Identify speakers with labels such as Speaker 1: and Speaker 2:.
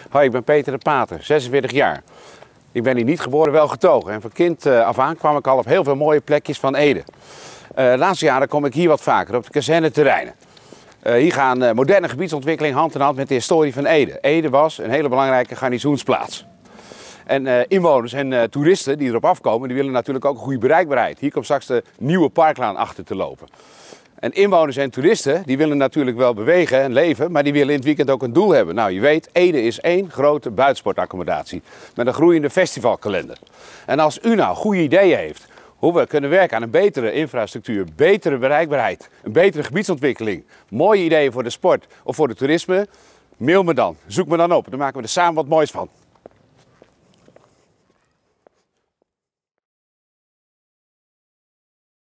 Speaker 1: Hoi, ik ben Peter de Pater, 46 jaar. Ik ben hier niet geboren, wel getogen. En van kind af aan kwam ik al op heel veel mooie plekjes van Ede. De laatste jaren kom ik hier wat vaker, op de kazerneterreinen. Hier gaan moderne gebiedsontwikkeling hand in hand met de historie van Ede. Ede was een hele belangrijke garnizoensplaats. En inwoners en toeristen die erop afkomen, die willen natuurlijk ook een goede bereikbaarheid. Hier komt straks de nieuwe parklaan achter te lopen. En inwoners en toeristen die willen natuurlijk wel bewegen en leven, maar die willen in het weekend ook een doel hebben. Nou, je weet, Ede is één grote buitensportaccommodatie met een groeiende festivalkalender. En als u nou goede ideeën heeft hoe we kunnen werken aan een betere infrastructuur, betere bereikbaarheid, een betere gebiedsontwikkeling, mooie ideeën voor de sport of voor het toerisme, mail me dan. Zoek me dan op, dan maken we er samen wat moois van.